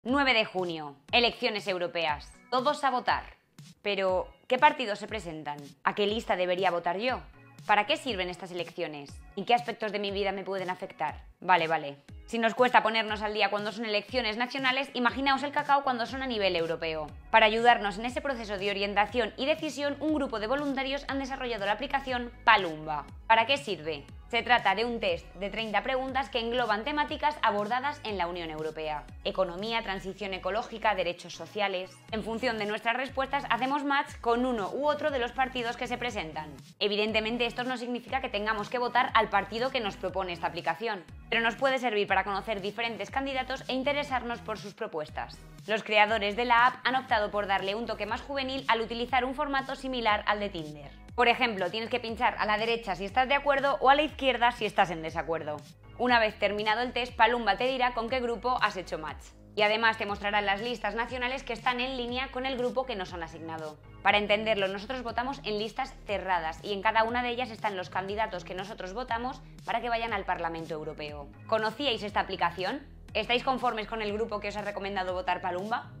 9 de junio, elecciones europeas. Todos a votar. Pero, ¿qué partidos se presentan? ¿A qué lista debería votar yo? ¿Para qué sirven estas elecciones? ¿Y qué aspectos de mi vida me pueden afectar? Vale. Si nos cuesta ponernos al día cuando son elecciones nacionales, imaginaos el cacao cuando son a nivel europeo. Para ayudarnos en ese proceso de orientación y decisión, un grupo de voluntarios han desarrollado la aplicación Palumba. ¿Para qué sirve? Se trata de un test de 30 preguntas que engloban temáticas abordadas en la Unión Europea. Economía, transición ecológica, derechos sociales. En función de nuestras respuestas hacemos match con uno u otro de los partidos que se presentan. Evidentemente esto no significa que tengamos que votar al partido que nos propone esta aplicación, pero nos puede servir para conocer diferentes candidatos e interesarnos por sus propuestas. Los creadores de la app han optado por darle un toque más juvenil al utilizar un formato similar al de Tinder. Por ejemplo, tienes que pinchar a la derecha si estás de acuerdo o a la izquierda si estás en desacuerdo. Una vez terminado el test, Palumba te dirá con qué grupo has hecho match. Y además te mostrará las listas nacionales que están en línea con el grupo que nos han asignado. Para entenderlo, nosotros votamos en listas cerradas y en cada una de ellas están los candidatos que nosotros votamos para que vayan al Parlamento Europeo. ¿Conocíais esta aplicación? ¿Estáis conformes con el grupo que os ha recomendado votar Palumba?